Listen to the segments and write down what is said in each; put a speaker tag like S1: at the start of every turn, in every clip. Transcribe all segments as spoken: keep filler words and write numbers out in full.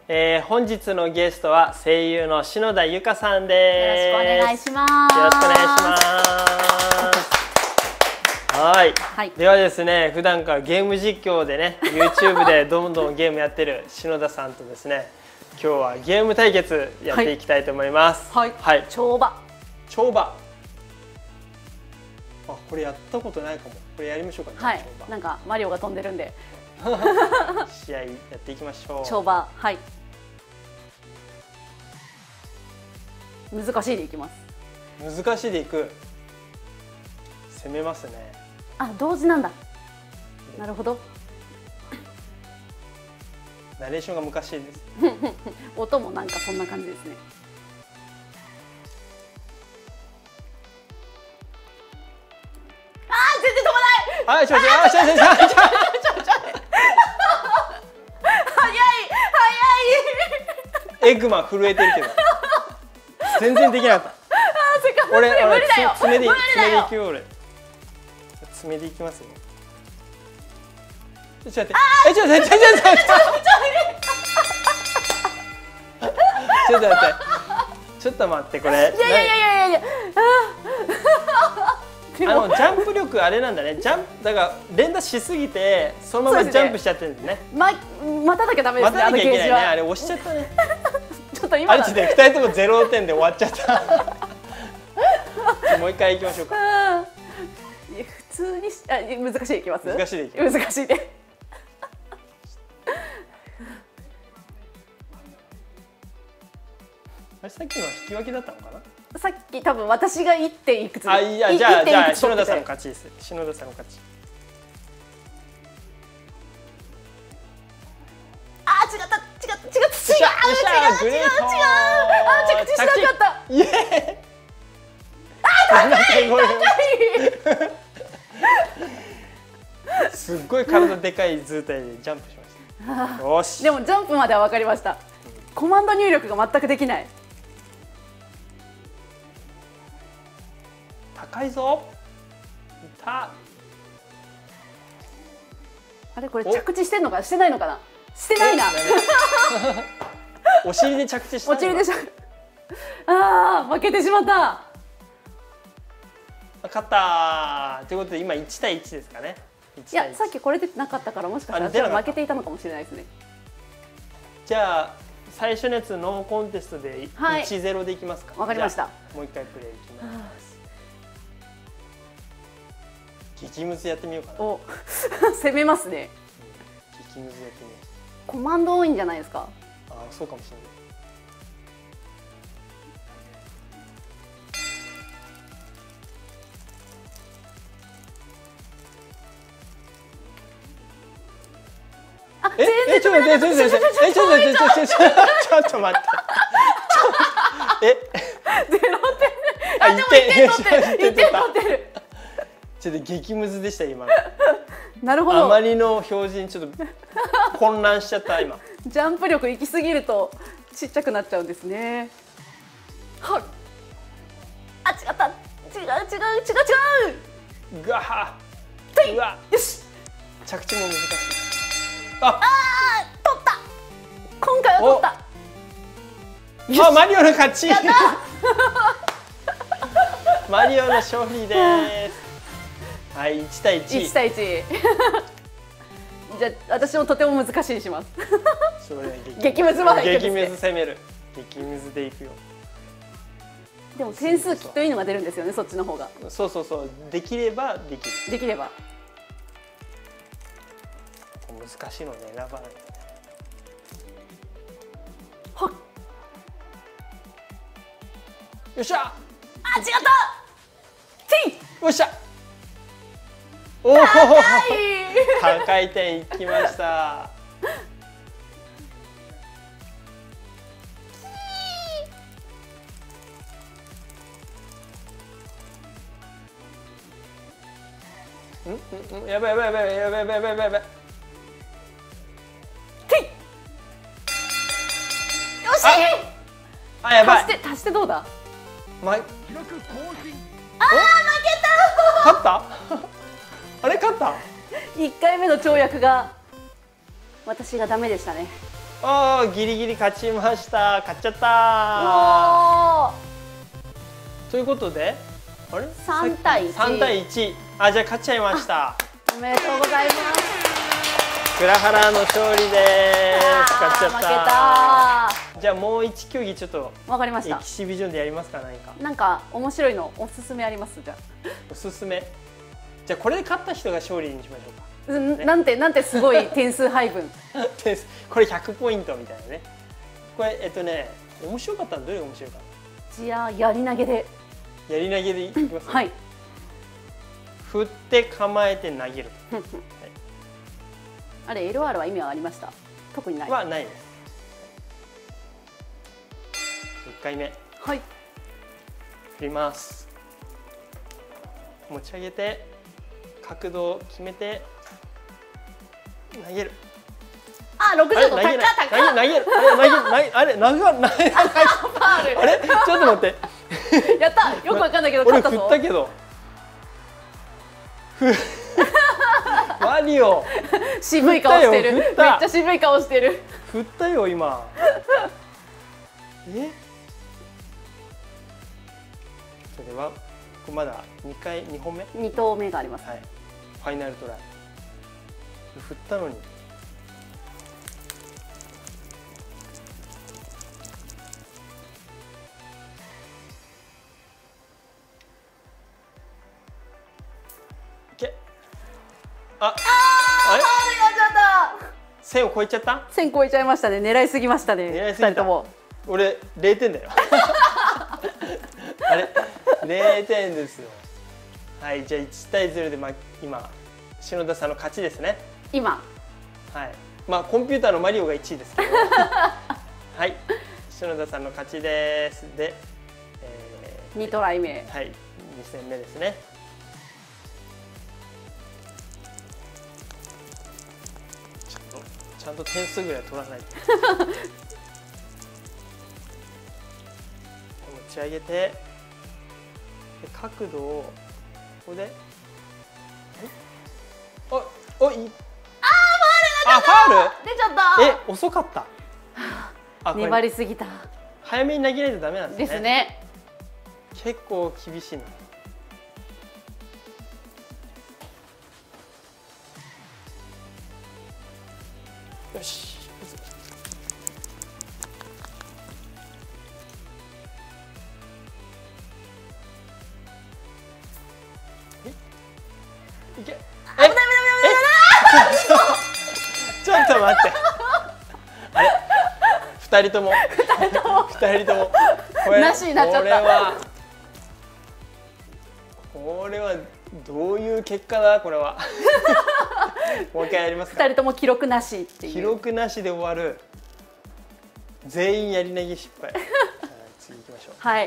S1: えー、本日のゲストは声優の篠田由香さんです。
S2: よろしくお願いします。
S1: よろしくお願いします。はい、はい、ではですね、普段からゲーム実況でね YouTube でどんどんゲームやってる篠田さんとですね、今日はゲーム対決やっていきたいと思います。
S2: はい、はい、跳馬
S1: 跳馬、あ、これやったことないかも。これやりましょうかね。
S2: はい、なんかマリオが飛んでるんで
S1: 試合やっていきましょう。
S2: 跳馬、はい、難しいでいきます。
S1: 難しいでいく。攻めますね。
S2: あ、同時なんだ。なるほど。
S1: ナレーションが昔です。
S2: 音もなんかそんな感じですね。あー、全然飛ばない。
S1: はい、ちょちょ、あ、ちょちょちょちょ。
S2: 早い
S1: 早い。エッグマン震えてるけど。全然できなかった。
S2: あ、せっかく
S1: 俺、
S2: 無理だよ。
S1: 爪で、爪でいくよ、俺。爪でいきますよ。ちょっと待って。え、ちょっと待って、ちょっと待って。ちょっと待って。ちょっと待って、これ。いや
S2: いやいやいやいや。
S1: あのジャンプ力あれなんだね。ジャンプだから連打しすぎてそのままジャンプしちゃってるんですね。
S2: ま待たなきゃダメですね。
S1: 待たなきゃいけないね。あれ押しちゃったね。
S2: ちょっと今
S1: あれちでふたりともゼロてんで終わっちゃった。もう一回いきましょうか。
S2: 普通にあ難しいいきます。
S1: 難しいでいきます。
S2: 難しいで。
S1: あれさっきのは引き分けだったのかな。
S2: さっき多分私がいっていくつ。
S1: あ、いや、じゃあじゃあ篠田さんの勝ちです。篠田さんの勝ち。
S2: あ、違った違った違った違う違う違う違う違う。あ、着地しなかった。
S1: イエーイ。
S2: あ、高い高
S1: い。すっごい体でかい図体でジャンプしました。よし。
S2: でもジャンプまでは分かりました。コマンド入力が全くできない。
S1: 高いぞ。いた。
S2: あれこれ着地してんのかな、してないのかな、してないな。
S1: お尻で着地した。
S2: お尻でしゃ。ああ、負けてしまった。
S1: 勝ったということで今いち対いちですかね。
S2: いや、さっきこれでなかったから、もしかしたら負けていたのかもしれないですね。
S1: じゃあ最初のやつノーコンテストでいちゼロでいきますか。
S2: わかりました。
S1: もう一回プレイいきます。激ムズやってみようかな。
S2: お攻めますね。
S1: 激ムズやってみよう。
S2: コマンド多いんじゃないですか。
S1: ああ、そうかもしれない。
S2: あ、全然
S1: ちょっと待って、ちょっと待って、ちょっと待って、ちょっと待って、ちょっと待って。え、
S2: ゼロてん。あ、でもいってん取ってる。いってん取ってる。
S1: ちょっと激ムズでした今。
S2: なるほど。
S1: あまりの表示にちょっと混乱しちゃった今。
S2: ジャンプ力行き過ぎるとちっちゃくなっちゃうんですね。はっ。あ、違った。違う違う違う違う。
S1: ガハ。うわ。
S2: よし。
S1: 着地も難しい。
S2: ああ、取った。今回は取った。
S1: あ、マリオの勝ち。マリオの勝利です。はい、いち対いち。
S2: いち対いち。じゃあ私もとても難しいにします。激ムズまで。
S1: 激ムズ攻める。激ムズでいくよ。
S2: でも点数きっといいのが出るんですよね、そっちの方が。
S1: そうそうそう、できればできる。
S2: できれば。
S1: 難しいのね、選ばない。
S2: はっ。
S1: よっしゃ。
S2: あ、違った。ティ
S1: ー。よっしゃ。おお。高い点いきました。うんうん、やばいやばいやばいやばいやばいやばいやばい。
S2: よし。
S1: あ、やばい。
S2: 足して足してどうだ。
S1: ま、あ
S2: あ、負けた。
S1: 勝ったあれ勝った。
S2: いっかいめの跳躍が私がダメでしたね。
S1: ああ、ギリギリ勝ちました。勝っちゃったー。ということで、あれ？
S2: 三対一。
S1: 三対一。あ、じゃあ勝っちゃいました。
S2: おめでとうございます。
S1: 倉原の勝利です。勝っちゃった。
S2: 負けた。
S1: じゃあもう一競技ちょっと。
S2: わかりました。
S1: エキシビジョンでやりますか、何か。
S2: なんか面白いのおすすめあります？じゃあ。
S1: おすすめ。じゃあこれで勝った人が勝利にしましょうか。
S2: ね、なんてなんてすごい点数配分。
S1: 点数これひゃくポイントみたいなね。これえっとね、面白かったのどれが面白いか。
S2: じゃあやり投げで。
S1: やり投げでいきます、ね。
S2: はい。
S1: 振って構えて投げる。はい、
S2: あれ エルアール は意味はありました？特にない。
S1: はないです。いっかいめ。
S2: はい。
S1: 振ります。持ち上げて角度を決めて投げる。
S2: あ、六十度高い高い。
S1: 投げる投げるあれ投げるあれ投げ投げあれちょっと待って。
S2: やった。よくわかんないけど勝ったぞ。
S1: 俺振ったけど。ワニオ。
S2: 渋い顔してる。めっちゃ渋い顔してる。
S1: 振ったよ今。え？それはまだにかいにほんめ？
S2: に投目があります。
S1: はい。ファイナルトライ。振ったのに。あ、あれ？線を超えちゃった？
S2: 線超えちゃいましたね。狙いすぎましたね。
S1: 狙いすぎた。俺れいてんだよ。あれれいてんですよ。はい、じゃあいちたいゼロでま今篠田さんの勝ちですね。
S2: 今。
S1: はい。まあコンピューターのマリオがいちいですけど。はい。篠田さんの勝ちです。で、
S2: えー、にトライ目。
S1: はい。に戦目ですね。ちゃんと点数ぐらい取らないと。持ち上げて、で角度をここで、おおい、あファウル
S2: 出ちゃった。
S1: え遅かった。
S2: あ粘りすぎた。
S1: 早めに投げないとダメなんですね。
S2: ですね。
S1: 結構厳しいな。よし。いけ。え、え、ちょっと待って。あれ、二人とも。二人とも。
S2: これなしになっちゃった。これは。
S1: これはどういう結果だ、これは。もう一回やりますか。
S2: 二人とも記録なしっていう。
S1: 記録なしで終わる。全員やり投げ失敗。次行きましょう。
S2: はい。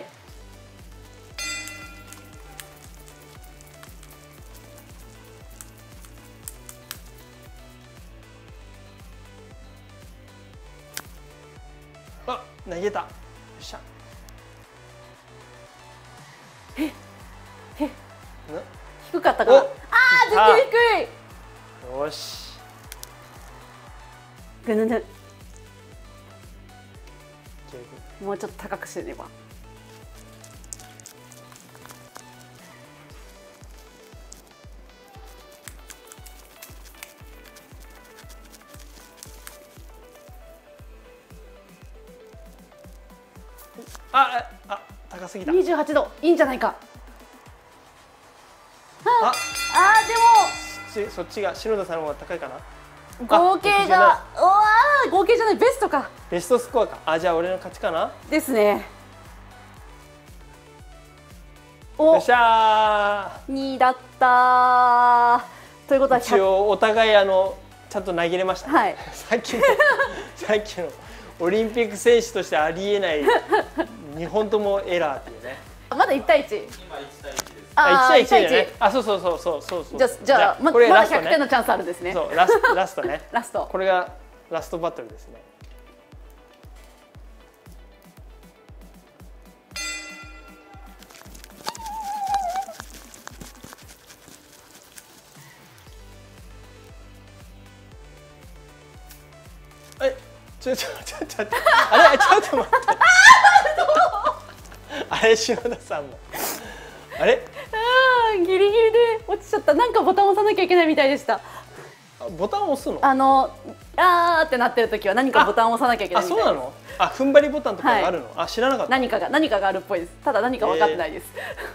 S1: あ、投げた。よっしゃ。
S2: え、え、低かったかな。ああ、低い低
S1: い。よし。
S2: ぐぬぬ。もうちょっと高くしてねば。
S1: あ、あ、高すぎた。
S2: にじゅうはちど、いいんじゃないか。
S1: あ、
S2: あ、で
S1: も。そっちが篠田さんの方が高いかな。
S2: 合計が、うわー、合計じゃない、ベストか。
S1: ベストスコアか。あ、じゃあ俺の勝ちかな。
S2: ですね。
S1: お、よっしゃ
S2: ー。にだったということは
S1: 一応お互いあのちゃんと投げれましたね。
S2: はい。
S1: さっきのさっきのオリンピック選手としてありえないにほんともエラーっていうね。
S2: まだいち対いち。
S3: 今いち対いちです。
S1: あ、いち対いちじゃない。あ、そうそうそうそうそうそう。
S2: じゃじゃあまだひゃくてんのチャンスあるんですね。
S1: そう、ラストラストね。
S2: ラスト。
S1: これがラストバトルですね。はい。 ちょちょちょちょあれちょっと待ってあれ篠田さんもあれ
S2: あーギリギリで落ちちゃった。なんかボタン押さなきゃいけないみたいでした。
S1: ボタン押すの？
S2: あのあーってなってる時は何かボタンを押さなきゃいけないみたいです。
S1: あ、そうなの？あ、踏ん張りボタンとかがあるの？はい、あ、知らなかった。
S2: 何かが何かがあるっぽいです。ただ何か分かってないです。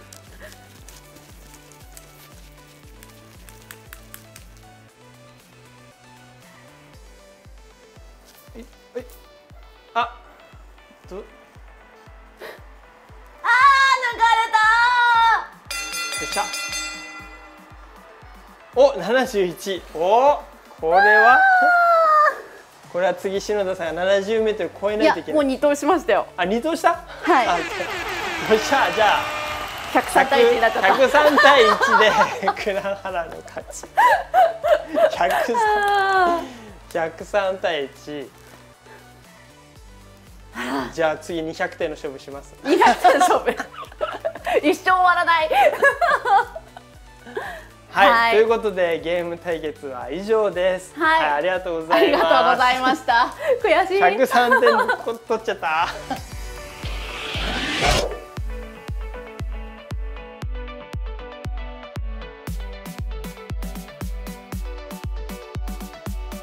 S1: えー、え、あ、ど、
S2: あー抜かれたー。
S1: よっしゃ。お、ななじゅういち。お、これはこれは次篠田さんがななじゅうメートル超えないといけない。
S2: いや、もうに投しましたよ。
S1: あ、に投した？
S2: はい。
S1: よっしゃ、じゃあ
S2: ひゃくさんたいいちになっちゃった。
S1: ひゃくさんたいいちで倉原の勝ち。ひゃくさん、ひゃくさんたいいち。じゃあ次にひゃくてんの勝負します。
S2: にひゃくてん勝負。一生終わらない。
S1: はい、
S2: はい、
S1: ということでゲーム対決は以上です。
S2: はい、
S1: はい、ありがとうございます。
S2: ありがとうございました。悔しい。
S1: ひゃくさんてん取っちゃった。